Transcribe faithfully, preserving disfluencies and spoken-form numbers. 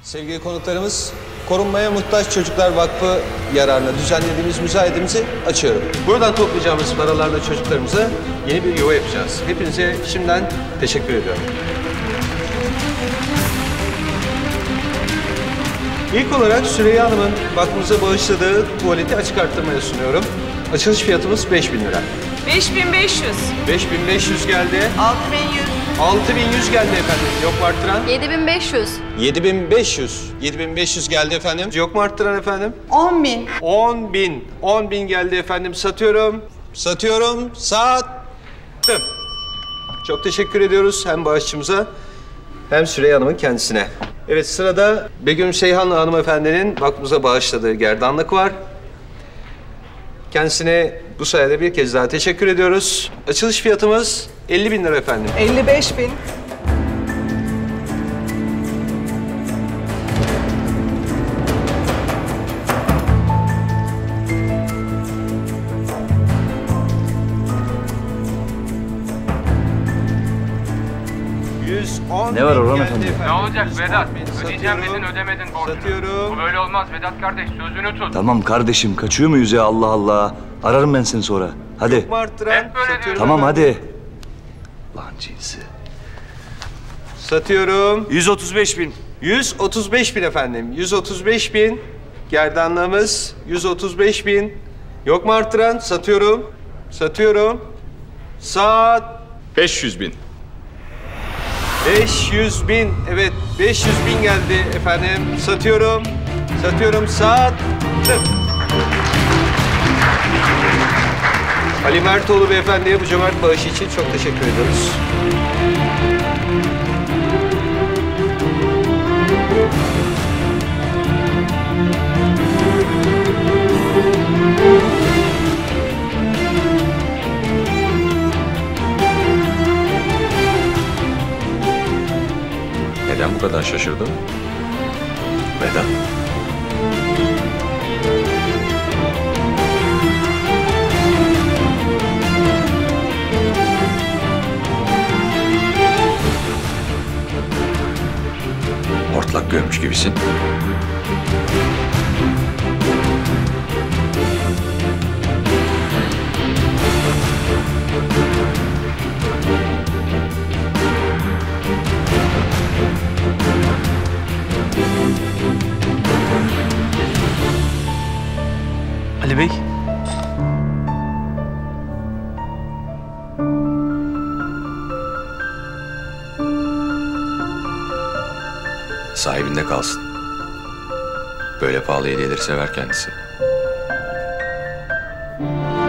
Sevgili konuklarımız, Korunmaya Muhtaç Çocuklar Vakfı yararına düzenlediğimiz müzayedemizi açıyorum. Buradan toplayacağımız paralarla çocuklarımıza yeni bir yuva yapacağız. Hepinize şimdiden teşekkür ediyorum. İlk olarak Süreyya Hanım'ın vakfımıza bağışladığı tuvaleti açık arttırmaya sunuyorum. Açılış fiyatımız beş bin lira. beş bin beş yüz. beş bin beş yüz geldi. altı bin yüz. altı bin yüz geldi efendim. Yok mu arttıran? yedi bin beş yüz. yedi bin beş yüz. yedi bin beş yüz geldi efendim. Yok mu arttıran efendim? on bin. on bin. on bin geldi efendim. Satıyorum. Satıyorum. Sattım. Çok teşekkür ediyoruz hem bağışçımıza hem Süreyya Hanım'ın kendisine. Evet, sırada Begüm Seyhanlı hanımefendinin vakfımıza bağışladığı gerdanlık var. Kendisine bu sayede bir kez daha teşekkür ediyoruz. Açılış fiyatımız elli bin lira efendim. elli beş bin. yüz on Ne var Orhan bin efendi? geldi Ne olacak yüz on Vedat? bin. Ödeyeceğim Satıyorum. dedin ödemedin borcunu. Satıyorum. Bu böyle olmaz Vedat kardeş, sözünü tut. Tamam kardeşim, kaçıyor muyuz ya, Allah Allah. Ararım ben seni sonra. Hadi. Yok mu arttıran? Hep böyle Satıyorum Tamam efendim. hadi. Lan cinsi. Satıyorum. yüz otuz beş bin. yüz otuz beş bin efendim. yüz otuz beş bin. Gerdanlığımız yüz otuz beş bin. Yok mu arttıran? Satıyorum. Satıyorum. Sat. beş yüz bin. beş yüz bin. Evet, beş yüz bin geldi efendim. Satıyorum. Satıyorum. Sattım. Ali Mertoğlu beyefendiye bu cömert bağışı için çok teşekkür ediyoruz. Neden bu kadar şaşırdın? Vedat. Hortlak görmüş gibisin. Ali Bey. Sahibinde kalsın. Böyle pahalı hediyeleri sever kendisi.